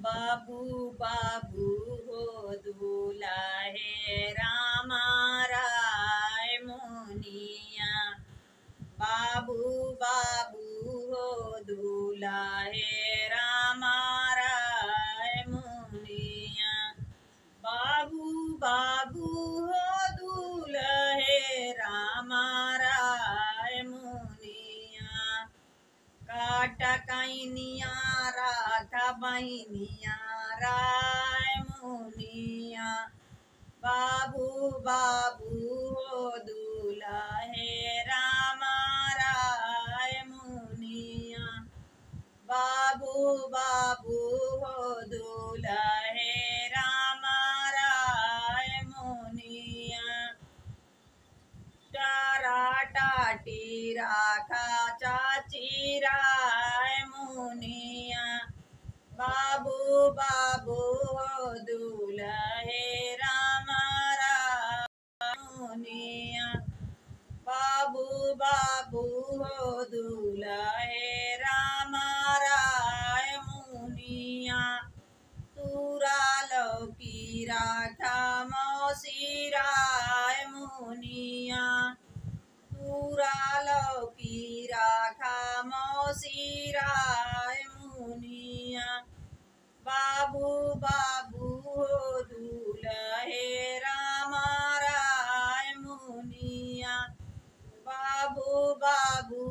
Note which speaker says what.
Speaker 1: बाबू बाबू हो दुलाहे रामा राय मुनिया। बाबू बाबू हो दुलाहे रामा राय मुनिया। बाबू बाबू हो दुल्हे रामा राय मुनिया। काटा कैनिया राधा बहनिया राय मुनिया। बाबू बाबू हो दुल्हे रामा राय मुनिया। बाबू बाबू हो दुल्हे रामा राय मुनिया। टारा टाटी राखा चाची राय मुनिया। बाबू बाबू हो दुल्हे रामा राय मुनिया। बाबू बाबू हो दुल्हे रामा राय मुनिया। तूरा लौकी राखा मौसी राय मुनिया। तूरा लौकी राखा मौसी राय मुनिया। बाबू बाबू हो दुल्हे रामा राय मुनिया। बाबू बाबू